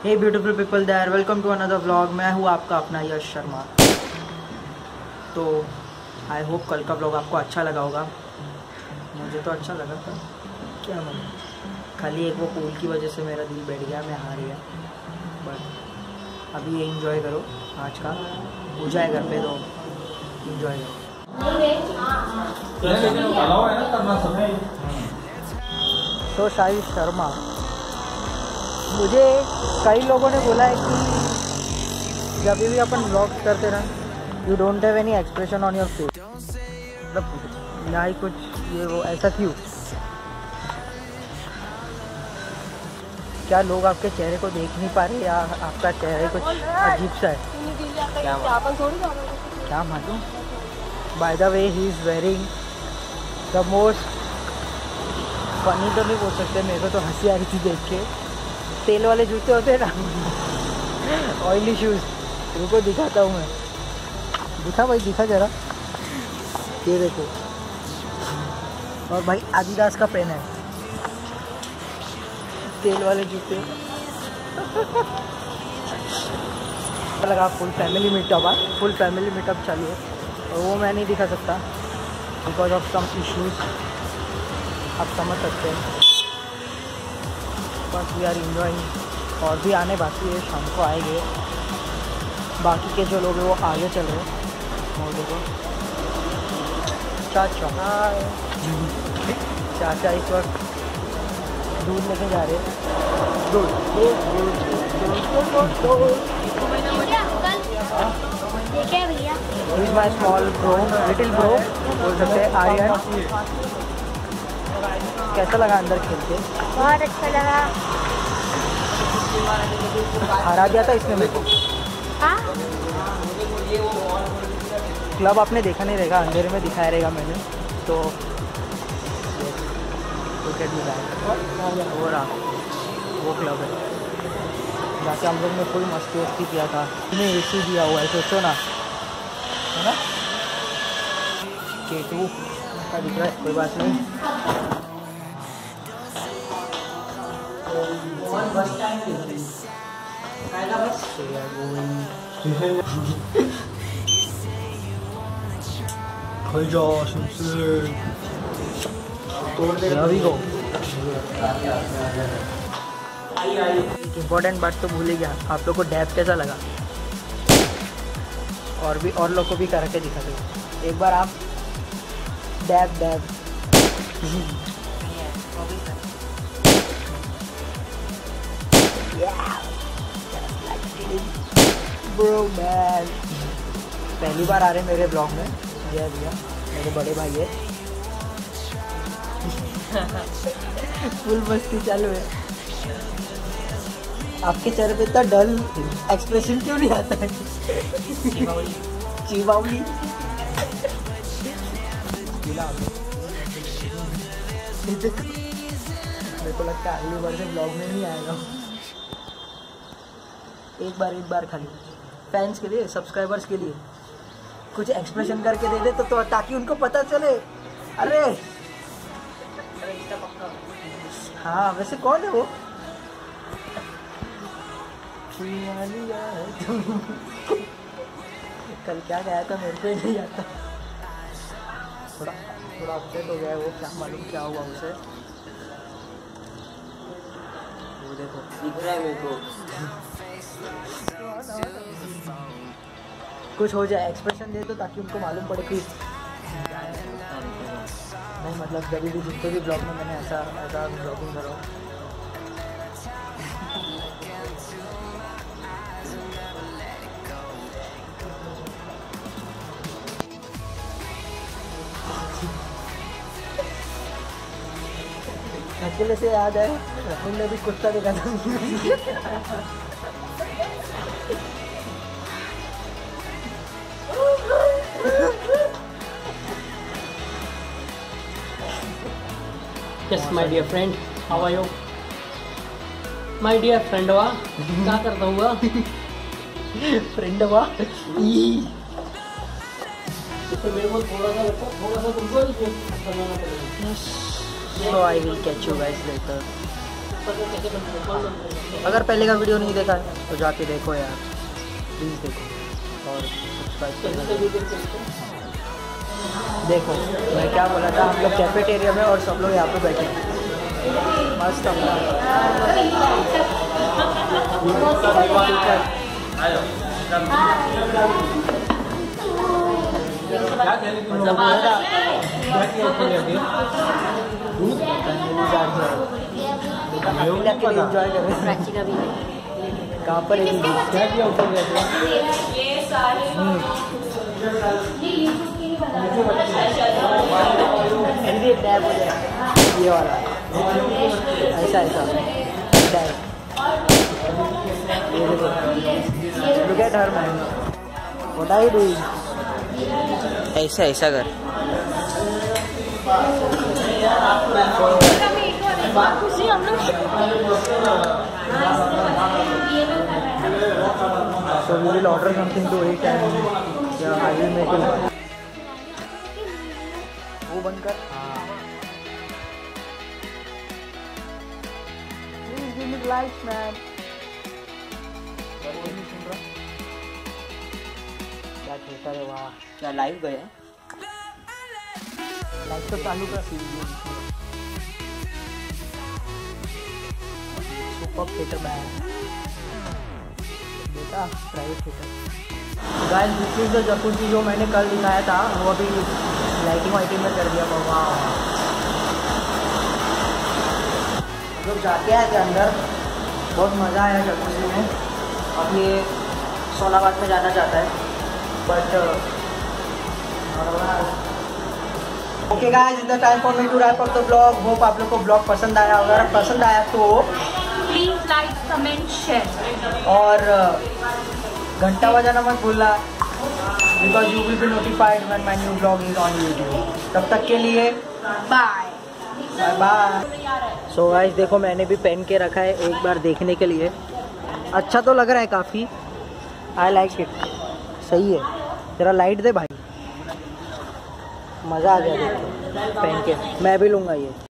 Hey beautiful people there, welcome to another vlog. मैं हूँ आपका अपना यश शर्मा। तो आई होप कल का व्लॉग आपको अच्छा लगा होगा। मुझे तो अच्छा लगा था, क्या मतलब खाली एक वो पूल की वजह से मेरा दिल बैठ गया, मैं हार गया। बट अभी ये इंजॉय करो, आज का पूजा है घर पे तो इंजॉय करो। तो साई शर्मा, मुझे कई लोगों ने बोला है कि जब भी अपन व्लॉग्स करते ना, you don't have any expression on your face, मतलब ना ही कुछ ये वो, ऐसा क्यों? क्या लोग आपके चेहरे को देख नहीं पा रहे या आपका चेहरा कुछ अजीब सा है? क्या मालूम। By the way he is wearing the most funny, तो नहीं बोल सकते, मेरे को तो हंसी आ रही थी देख के। तेल वाले जूते होते हैं ना, ऑयली शूज़। रुको दिखाता हूँ मैं, दिखा भाई, दिखा जरा, ये देखो। और भाई आदिदास का पेन है, तेल वाले जूते। लगा full family meetup, full family meetup चालू है और वो मैं नहीं दिखा सकता बिकॉज ऑफ सम इश्यूज, आप समझ सकते हैं। बस वी आर इंजॉइंग, और भी आने बाकी है, शाम को आएंगे। बाकी के जो लोग हैं वो आगे चल रहे हैं। और देखो चाचा इस वक्त दूध लेके जा रहे हैं। He's my small bro, little bro बोल सकते हैं, आर्यन। कैसा लगा अंदर खेल के? बहुत अच्छा लगा। हरा दिया था इसने मेरे को। हाँ? क्लब आपने देखा नहीं रहेगा, अंधेरे में दिखाया रहेगा मैंने तो। हो रहा वो क्लब है, जाके हम लोग ने फुल मस्ती वस्ती किया था। इन्हें एसी दिया हुआ है, सोचो ना, है ना। K2 का दिख रहा है, कोई बात नहीं। इम्पोर्टेंट बात तो भूल ही गया, आप लोग को डैब कैसा लगा? और लोग को भी करके दिखा दो एक बार आप, डैब डैब। ब्रो मैन, पहली बार आ रहे मेरे ब्लॉग में, जय भैया, मेरे बड़े भाई है। फुल मस्ती चालू है। आपके चेहरे पे इतना डल एक्सप्रेशन क्यों नहीं आता है? चीबाउली मेरे को लगता है अगली बार से ब्लॉग में नहीं आएगा। एक बार खाली फैंस के लिए, सब्सक्राइबर्स के लिए कुछ एक्सप्रेशन करके दे दे तो ताकि उनको पता चले। अरे हाँ, वैसे कौन है वो? कल क्या गया था मेरे को ही नहीं आता। थोड़ा अपसेट हो गया है वो, क्या मालूम क्या हुआ उसे। वो देखो दिख रहा है मेरे को। कुछ हो जाए, एक्सप्रेशन दे तो ताकि उनको मालूम पड़े कि नहीं, मतलब जब भी जितने भी ब्लॉग में मैंने ऐसा ब्लॉगिंग करो। अकेले से याद है, राहुल ने भी कुत्ता देखा था। Yes, my dear friend, how are you? My dear friend, क्या करता हुआ? फ्रेंड हुआ तो मेरे को थोड़ा सा तुमको बनाना पड़ेगा। So I will catch you guys later. अगर पहले का वीडियो नहीं देखा है तो जाके देखो यार, प्लीज़ देखो और सब्सक्राइब करो। देखो मैं क्या बोला था, हम लोग कैफेटेरिया में और सब लोग यहाँ पे बैठे हैं मस्त अपना। एंजॉय कर रहे हैं। कहाँ पर ये वाला ऐसा ऐसा Look at her man. What are you doing? ऐसा ऐसा कर। So we will order something to eat and yeah, I will make it. वो बंद कर। Please give me the lights, man. क्या थिएटर है वहाँ? क्या लाइव गया? लाइव तो चालू कर वीडियो। सुपर थिएटर बैग बेटा, private theatre. Guys this is the jacuzzi जो मैंने कल दिखाया था, वो अभी लाइटिंग वाइटिंग में कर दिया। वहाँ जब जाके आए थे अंदर, बहुत मज़ा आया जकूज़ी में। अब ये सोनाबाद में जाना चाहता है but okay guys, it's the time for me to wrap up the blog. Hope आप लोग को ब्लॉग पसंद आया। अगर पसंद आया तो प्लीज लाइक कमेंट शेयर और घंटा बजाना मत भूलना, because you will be notified when my new blog is on YouTube. तब तक के लिए bye bye bye. So guys देखो, मैंने भी पहन के रखा है एक बार देखने के लिए। अच्छा तो लग रहा है काफ़ी, आई लाइक इट। सही है, तेरा लाइट दे भाई, मज़ा आ गया देख के पहन के। मैं भी लूँगा ये।